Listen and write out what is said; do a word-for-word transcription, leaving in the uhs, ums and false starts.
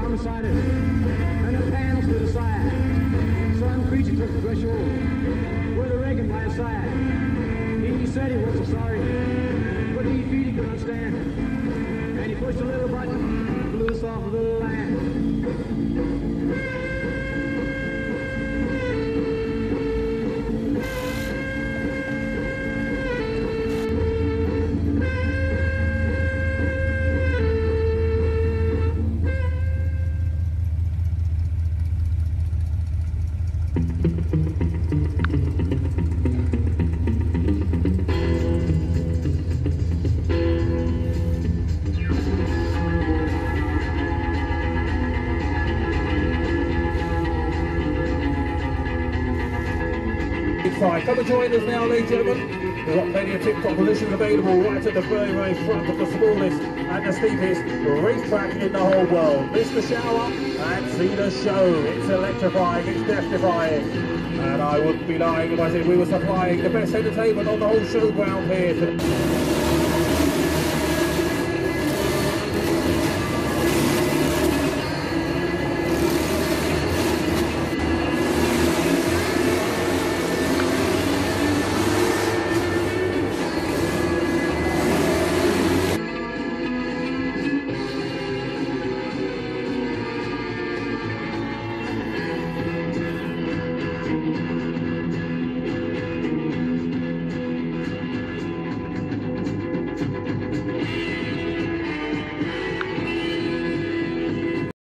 arm beside us, and the panels to the side. Some creature took the threshold with a wrecking by his side. He said he wasn't sorry, but he feet he could understand. And he pushed a little button, blew us off a little line. Come and join us now, ladies and gentlemen. We've got plenty of tip-top positions available right at the very, very front of the smallest and the steepest racetrack in the whole world. Miss the shower and see the show. It's electrifying, it's death-defying. And I wouldn't be lying if I said we were supplying the best entertainment on the whole showground here today.